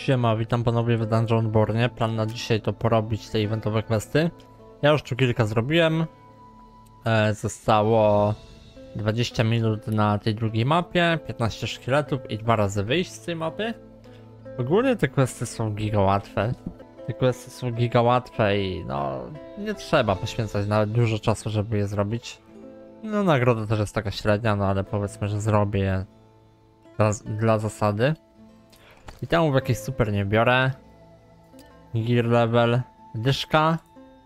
Siema, witam ponownie w Dungeonbornie. Plan na dzisiaj to porobić te eventowe questy. Ja już tu kilka zrobiłem. Zostało 20 minut na tej drugiej mapie, 15 szkieletów i 2 razy wyjść z tej mapy. Ogólnie te questy są giga łatwe. I no nie trzeba poświęcać nawet dużo czasu, żeby je zrobić. No nagroda też jest taka średnia, no ale powiedzmy, że zrobię je dla zasady. I temu w jakieś super nie biorę. Gear level, dyszka.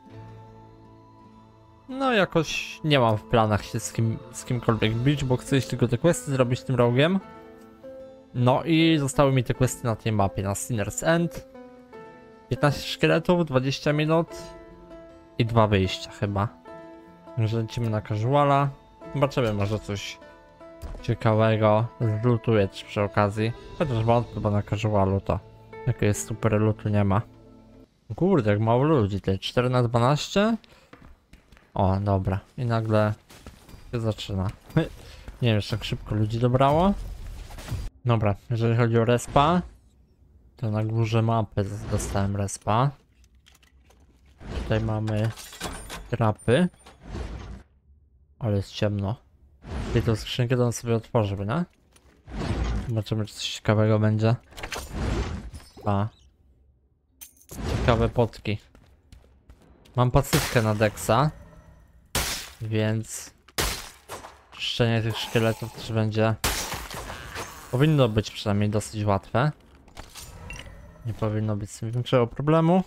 No jakoś nie mam w planach się z kimkolwiek bić, bo chcę tylko te questy zrobić tym rogiem. No i zostały mi te questy na tej mapie, na Sinner's End. 15 szkieletów, 20 minut i 2 wyjścia chyba. Także lecimy na casuala. Zobaczymy, może coś ciekawego zlutuję też przy okazji. Chociaż wątpię, bo na casualu to jakiegoś super lutu nie ma. Kurde, jak mało ludzi, tutaj 4 na 12. O, dobra. I nagle się zaczyna. Nie wiem, jeszcze tak szybko ludzi dobrało. Dobra, jeżeli chodzi o respa, to na górze mapy dostałem respa. Tutaj mamy trapy. Ale jest ciemno. I tą skrzynkę to on sobie otworzymy, nie? Zobaczymy, czy coś ciekawego będzie. A. Ciekawe potki. Mam pasywkę na Dexa. Więc czyszczenie tych szkieletów też będzie... Powinno być przynajmniej dosyć łatwe. Nie powinno być z tym większego problemu.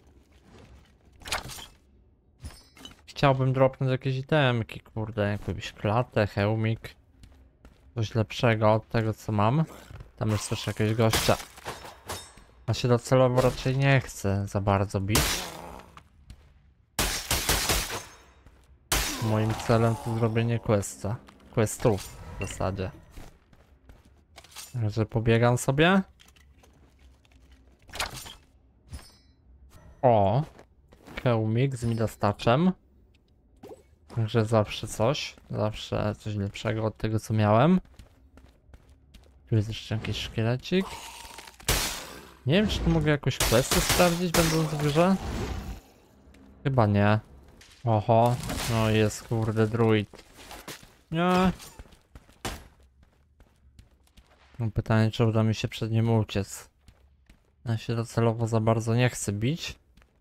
Chciałbym dropnąć jakieś itemki, kurde, jakąś klatę, hełmik. Coś lepszego od tego, co mam. Tam jest też jakiegoś gościa. A się docelowo raczej nie chcę za bardzo bić. Moim celem to zrobienie questów w zasadzie. Także pobiegam sobie. O! Hełmik z midastaczem. Także zawsze coś lepszego od tego, co miałem. Tu jest jeszcze jakiś szkielecik. Nie wiem, czy tu mogę jakoś questy sprawdzić, będąc w grze? Chyba nie. Oho, no jest kurde druid. Nie. Mam pytanie, czy uda mi się przed nim uciec. Ja się docelowo za bardzo nie chcę bić.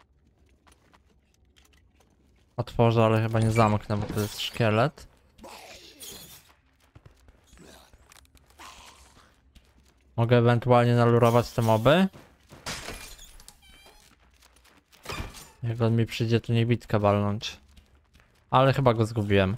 Otworzę, ale chyba nie zamknę, bo to jest szkielet. Mogę ewentualnie nalurować te moby. Jak on mi przyjdzie, to niewidkę walnąć. Ale chyba go zgubiłem.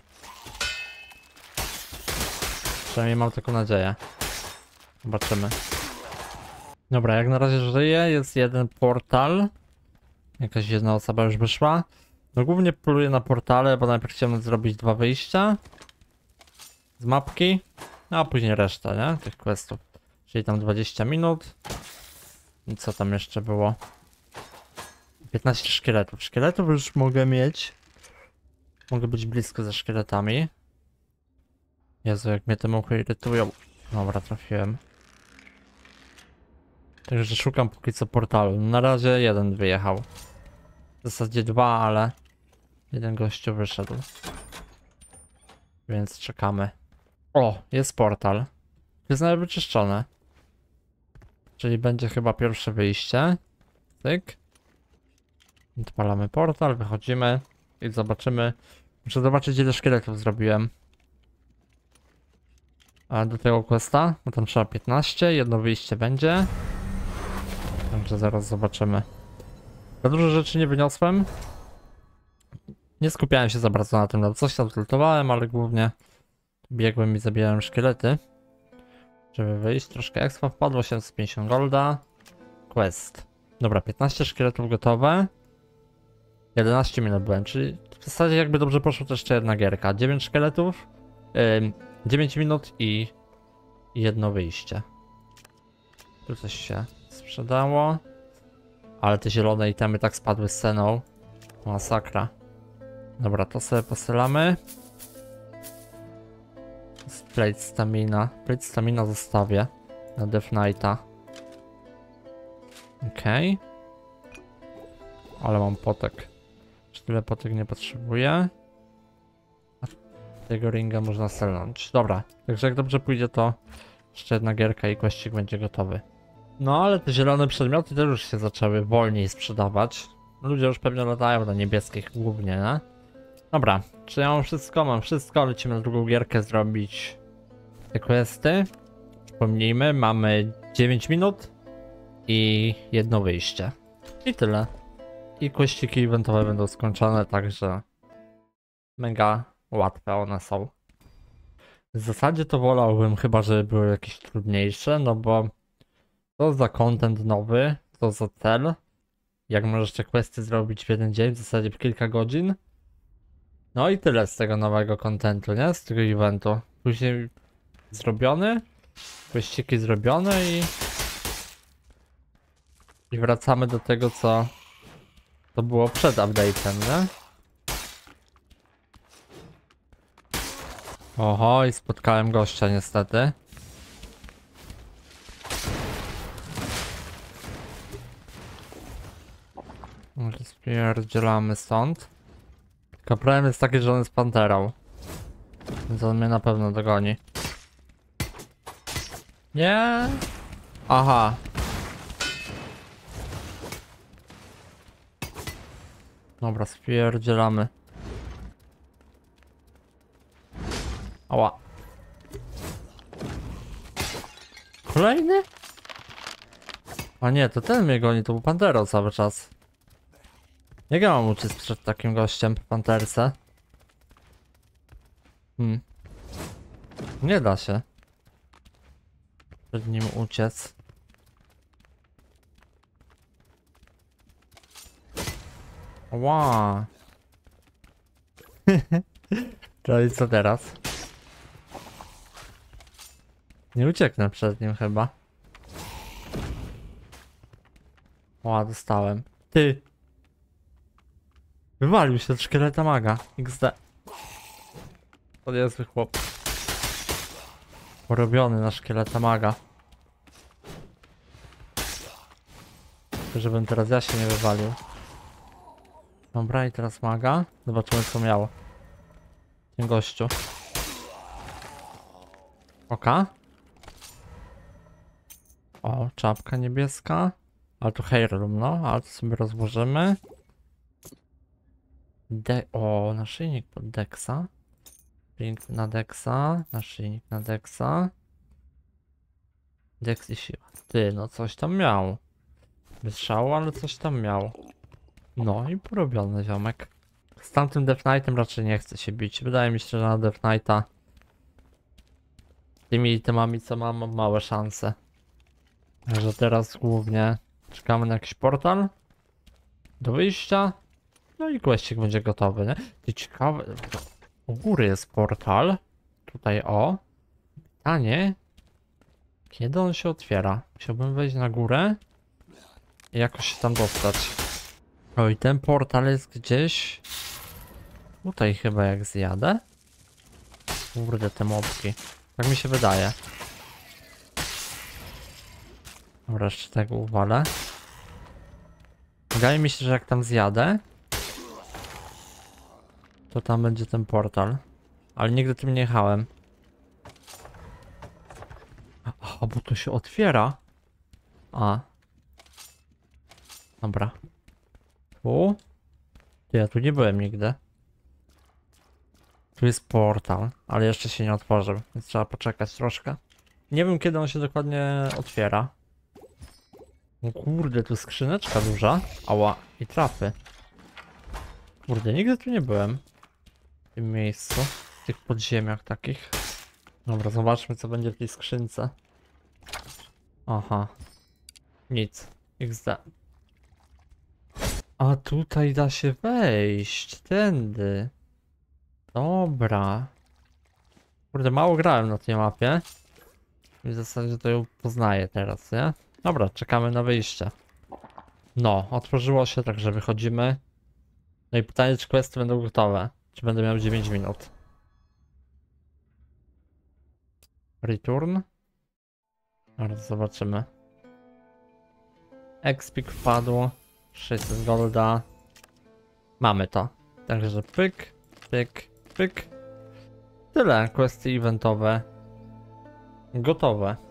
Przynajmniej mam taką nadzieję. Zobaczymy. Dobra, jak na razie żyje. Jest jeden portal. Jakaś jedna osoba już wyszła. No głównie poluję na portale, bo najpierw chciałem zrobić 2 wyjścia z mapki, a później reszta, nie? Tych questów. Czyli tam 20 minut. I co tam jeszcze było? 15 szkieletów. Szkieletów już mogę mieć. Mogę być blisko ze szkieletami. Jezu, jak mnie te muchy irytują. Dobra, trafiłem. Także szukam póki co portalu. Na razie jeden wyjechał. W zasadzie 2, ale jeden gościu wyszedł. Więc czekamy. O, jest portal. Jest nawet wyczyszczone. Czyli będzie chyba pierwsze wyjście. Tyk. Odpalamy portal, wychodzimy i zobaczymy. Muszę zobaczyć, ile szkieletów zrobiłem. A do tego questa, bo tam trzeba 15, jedno wyjście będzie. Także zaraz zobaczymy. Za dużo rzeczy nie wyniosłem. Nie skupiałem się za bardzo na tym, no coś tam zlutowałem, ale głównie biegłem i zabijałem szkielety. Żeby wyjść, troszkę expa wpadło, 750 golda. Quest. Dobra, 15 szkieletów gotowe. 11 minut byłem, czyli w zasadzie jakby dobrze poszło, to jeszcze jedna gierka. 9 szkieletów, 9 minut i jedno wyjście. Tu coś się sprzedało. Ale te zielone itemy tak spadły z ceną. Masakra. Dobra, to sobie poselamy. Plate stamina zostawię na Death Knighta. Okej. Ale mam potek. Czy tyle potek nie potrzebuję? A tego ringa można selnąć. Dobra, także jak dobrze pójdzie, to jeszcze jedna gierka i kościk będzie gotowy. No ale te zielone przedmioty też już się zaczęły wolniej sprzedawać. Ludzie już pewnie latają na niebieskich głównie, nie? Dobra, czy ja mam wszystko? Mam wszystko, lecimy na drugą gierkę zrobić te questy. Przypomnijmy, mamy 9 minut i jedno wyjście. I tyle. I questyki eventowe będą skończone, także mega łatwe one są. W zasadzie to wolałbym chyba, żeby były jakieś trudniejsze, no bo to za content nowy, to za cel. Jak możesz te questy zrobić w jeden dzień, w zasadzie w kilka godzin. No i tyle z tego nowego contentu, nie? Z tego eventu. Później zrobiony, questyki zrobione i wracamy do tego, co to było przed update'em, nie? Oho, i spotkałem gościa niestety. Może spierdzielamy stąd. Tylko problem jest taki, że on jest panterą. Więc on mnie na pewno dogoni. Nie. Aha. Dobra, spierdzielamy. Ała. Kolejny? A nie, to ten mnie goni, to był Pantero cały czas. Jak ja mam uciec przed takim gościem w Panterce? Nie da się przed nim uciec. Ła. Czyli co teraz? Nie ucieknę przed nim chyba. Ła, dostałem. Ty! Wywalił się od szkieleta maga. XD. To niezły chłop. Porobiony na szkieleta maga. Tylko żebym teraz ja się nie wywalił. Dobra, i teraz maga. Zobaczymy, co miało. Ten gościu. Oka. O, czapka niebieska. Ale to heirloom, no. Ale to sobie rozłożymy. O, naszyjnik pod Dexa. Link na Dexa. Naszyjnik na Dexa. Dex i siła. Ty, no coś tam miał. Bez szału, ale coś tam miał. No i porobiony ziomek. Z tamtym Death Knightem raczej nie chce się bić. Wydaje mi się, że na Death Knighta tymi itemami co mam małe szanse. Że teraz głównie czekamy na jakiś portal do wyjścia. No i questik będzie gotowy, nie? Ty ciekawe. U góry jest portal. Tutaj o. Pytanie. Kiedy on się otwiera? Chciałbym wejść na górę i jakoś się tam dostać. Oj, ten portal jest gdzieś tutaj chyba, jak zjadę. Kurde, te mopki. Tak mi się wydaje. Dobra, jeszcze tego uwalę. Wydaje mi się, że jak tam zjadę, to tam będzie ten portal. Ale nigdy tym nie jechałem. A, bo to się otwiera. A. Dobra. Tu? Ja tu nie byłem nigdy. Tu jest portal, ale jeszcze się nie otworzył, więc trzeba poczekać troszkę. Nie wiem, kiedy on się dokładnie otwiera. O kurde, tu skrzyneczka duża. Ała, i trafy. Kurde, nigdy tu nie byłem. W tym miejscu. W tych podziemiach takich. Dobra, zobaczmy, co będzie w tej skrzynce. Aha. Nic. XD. A tutaj da się wejść. Tędy. Dobra. Kurde, mało grałem na tej mapie. I w zasadzie to ją poznaję teraz, nie? Dobra, czekamy na wyjście. No, otworzyło się, także wychodzimy. No i pytanie, czy questy będą gotowe. Czy będę miał 9 minut. Return. Zaraz zobaczymy. Expik wpadł. 600 golda. Mamy to. Także pyk, pyk, pyk. Tyle. Questy eventowe. Gotowe.